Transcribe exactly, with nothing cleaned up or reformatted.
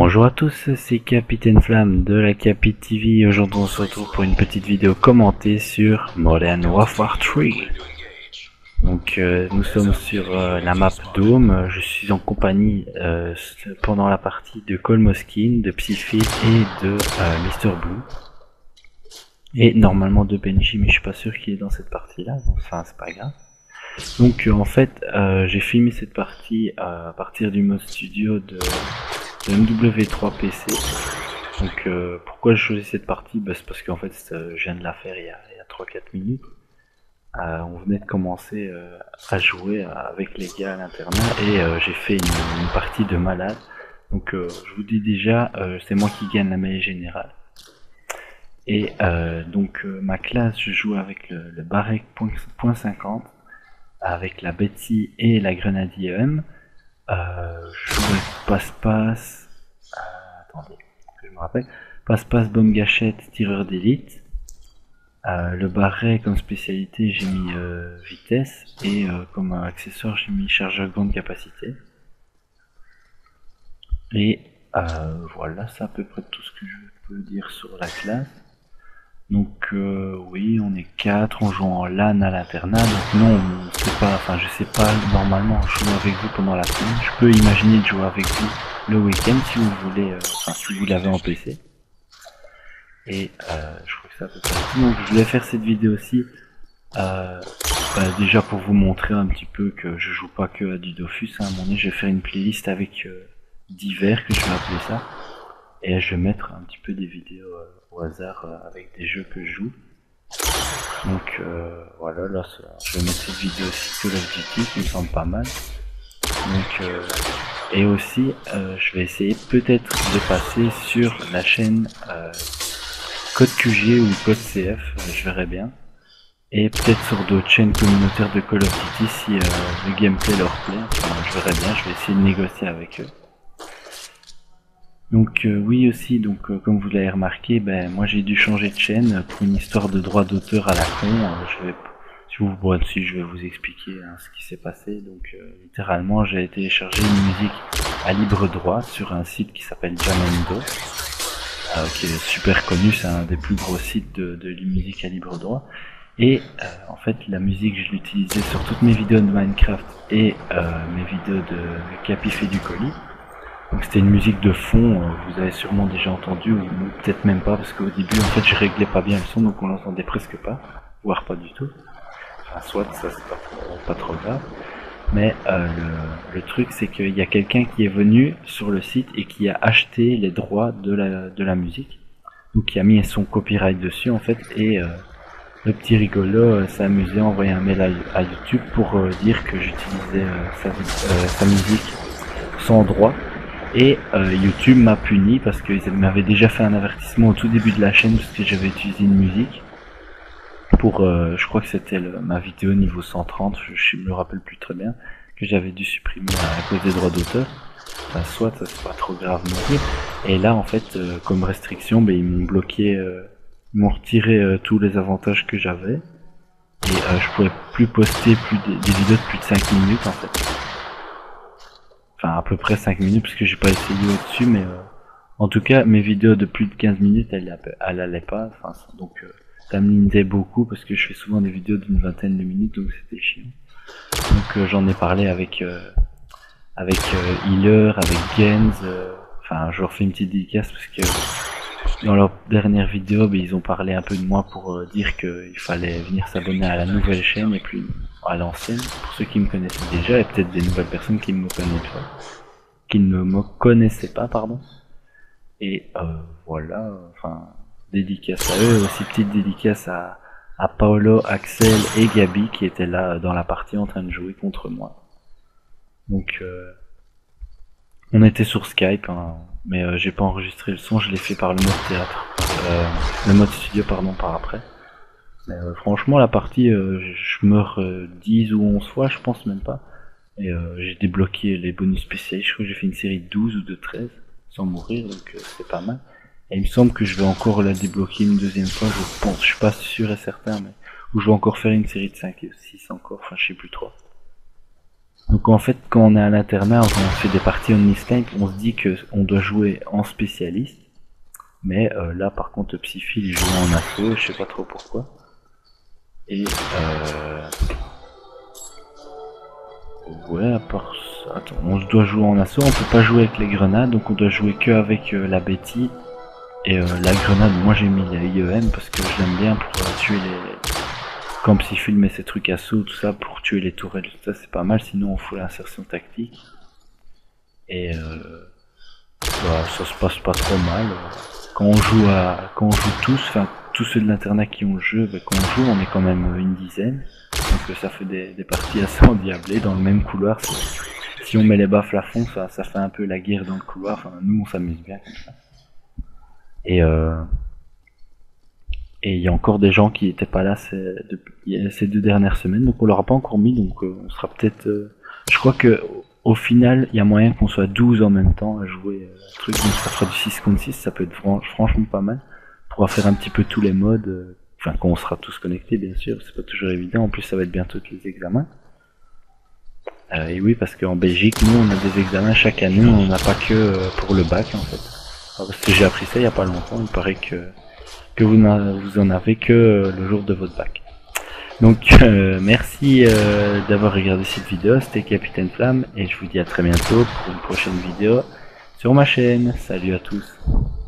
Bonjour à tous, c'est Capitaine Flamme de la Capi T V. Aujourd'hui on se retrouve pour une petite vidéo commentée sur Modern Warfare trois. Donc euh, nous sommes sur euh, la map Dome. Je suis en compagnie euh, pendant la partie de Cole Moskin, de Psyfit et de euh, Mister Blue. Et normalement de Benji, mais je suis pas sûr qu'il est dans cette partie là, enfin c'est pas grave. Donc euh, en fait euh, j'ai filmé cette partie euh, à partir du mode studio de, de M W trois P C. Donc euh, pourquoi j'ai choisi cette partie, bah, c'est parce qu'en fait euh, je viens de la faire il y a, a trois quatre minutes. Euh, on venait de commencer euh, à jouer avec les gars à l'internat et euh, j'ai fait une, une partie de malade. Donc euh, je vous dis déjà, euh, c'est moi qui gagne la mêlée générale. Et euh, donc euh, ma classe, je joue avec le, le Barrek point cinquante, avec la Betty et la Grenadier M. Euh, je joue avec Passe-Passe, euh, attendez, que je me rappelle, Passe-Passe, Bombe Gâchette, Tireur d'élite. Euh, le Barret comme spécialité j'ai mis euh, vitesse et euh, comme accessoire j'ai mis chargeur grande capacité. Et euh, voilà, c'est à peu près tout ce que je peux dire sur la classe. Donc euh, oui, on est quatre, on joue en LAN à l'internat, donc non, c'est pas, enfin je sais pas, normalement jouer avec vous pendant la semaine. Je peux imaginer de jouer avec vous le week-end si vous voulez, euh, enfin si vous l'avez en P C. Et euh, je crois que c'est à peu près tout. Donc je voulais faire cette vidéo aussi euh, bah, déjà pour vous montrer un petit peu que je joue pas que à du Dofus. À un moment donné je vais faire une playlist avec euh, divers, que je vais appeler ça, et je vais mettre un petit peu des vidéos euh, au hasard euh, avec des jeux que je joue. Donc euh, voilà, là je vais mettre cette vidéo aussi Call of Duty qui me semble pas mal. Donc euh, et aussi euh, je vais essayer peut-être de passer sur la chaîne euh, Code Q G ou Code C F, euh, je verrai bien. Et peut-être sur d'autres chaînes communautaires de Call of Duty si euh, le gameplay leur plaît. Enfin, je verrai bien, je vais essayer de négocier avec eux. Donc euh, oui aussi, donc euh, comme vous l'avez remarqué, ben moi j'ai dû changer de chaîne pour une histoire de droit d'auteur à la con. Euh, je vais, si vous vous broyez dessus, je vais vous expliquer hein, ce qui s'est passé. Donc euh, littéralement j'ai téléchargé une musique à libre droit sur un site qui s'appelle Jamendo. Euh, qui est super connu, c'est un des plus gros sites de, de musique à libre droit. Et euh, en fait la musique je l'utilisais sur toutes mes vidéos de Minecraft et euh, mes vidéos de Capi fait du colis. Donc c'était une musique de fond, euh, vous avez sûrement déjà entendu, ou peut-être même pas, parce qu'au début en fait je réglais pas bien le son, donc on l'entendait presque pas, voire pas du tout. Enfin soit ça c'est pas, pas trop grave. Mais euh, le, le truc c'est qu'il y a quelqu'un qui est venu sur le site et qui a acheté les droits de la, de la musique, donc qui a mis son copyright dessus en fait, et euh, le petit rigolo euh, s'est amusé à envoyer un mail à, à YouTube pour euh, dire que j'utilisais euh, sa, euh, sa musique sans droit, et euh, YouTube m'a puni parce qu'ils m'avaient déjà fait un avertissement au tout début de la chaîne parce que j'avais utilisé une musique pour, euh, je crois que c'était ma vidéo niveau cent trente, je, je me rappelle plus très bien, que j'avais dû supprimer à cause des droits d'auteur. Enfin, soit ça c'est pas trop grave non plus. Et là en fait euh, comme restriction, ben, ils m'ont bloqué, euh, ils m'ont retiré euh, tous les avantages que j'avais, et euh, je pouvais plus poster plus des, des vidéos de plus de cinq minutes en fait. Enfin à peu près cinq minutes parce que j'ai pas essayé au-dessus, mais euh, en tout cas mes vidéos de plus de quinze minutes elles, elles allaient pas, enfin, donc euh, ça me limitait beaucoup parce que je fais souvent des vidéos d'une vingtaine de minutes, donc c'était chiant. Donc euh, j'en ai parlé avec euh, avec euh, Healer, avec Gens, euh, enfin je leur fais une petite dédicace parce que dans leur dernière vidéo ben, ils ont parlé un peu de moi pour euh, dire qu'il fallait venir s'abonner à la nouvelle chaîne et puis à l'ancienne, pour ceux qui me connaissaient déjà et peut-être des nouvelles personnes qui me connaissent pas, qui ne me connaissaient pas pardon. Et euh, voilà, enfin dédicace à eux, aussi petite dédicace à, à Paolo, Axel et Gabi qui étaient là dans la partie en train de jouer contre moi. Donc euh, on était sur Skype, hein, mais euh, j'ai pas enregistré le son, je l'ai fait par le mode théâtre, euh, le mode studio pardon par après. Mais euh, franchement la partie, euh, je meurs euh, dix ou onze fois, je pense même pas. Et euh, j'ai débloqué les bonus spéciaux, je crois que j'ai fait une série de douze ou de treize sans mourir, donc euh, c'est pas mal. Et il me semble que je vais encore la débloquer une deuxième fois, je pense, je suis pas sûr et certain, mais où je vais encore faire une série de cinq et six encore, enfin je sais plus trop. Donc en fait, quand on est à l'internat, quand on fait des parties omniscape, on se dit que on doit jouer en spécialiste. Mais euh, là, par contre, Psyphil, il joue en assaut, je sais pas trop pourquoi. Et euh... ouais, à part ça, attends, on doit jouer en assaut, on peut pas jouer avec les grenades, donc on doit jouer que avec euh, la Betty. Et euh, la grenade, moi j'ai mis la I E M parce que je l'aime bien pour euh, tuer les... Quand Psyphil met ses trucs assaut, tout ça, pour tuer les tourelles, tout ça, c'est pas mal, sinon on fout l'insertion tactique. Et euh... bah, ça se passe pas trop mal. Quand on joue à, quand on joue tous, enfin tous ceux de l'internat qui ont le jeu, bah, quand on joue, on est quand même une dizaine, donc ça fait des, des parties assez endiablées dans le même couloir. Si on met les baffles à fond, ça, ça fait un peu la guerre dans le couloir. Enfin, nous, on s'amuse bien comme ça. Et euh, et il y a encore des gens qui étaient pas là ces, depuis, ces deux dernières semaines, donc on leur a pas encore mis, donc euh, on sera peut-être. Euh, je crois que au final, il y a moyen qu'on soit douze en même temps à jouer euh, truc, donc ça fera du six contre six, ça peut être fran franchement pas mal. On pourra faire un petit peu tous les modes, euh, enfin quand on sera tous connectés bien sûr, c'est pas toujours évident, en plus ça va être bientôt les examens. Euh, et oui, parce qu'en Belgique, nous on a des examens chaque année, on n'a pas que euh, pour le bac en fait. Alors, parce que j'ai appris ça il y a pas longtemps, il paraît que, que vous, vous en avez que euh, le jour de votre bac. Donc euh, merci euh, d'avoir regardé cette vidéo, c'était Capitaine Flamme et je vous dis à très bientôt pour une prochaine vidéo sur ma chaîne. Salut à tous.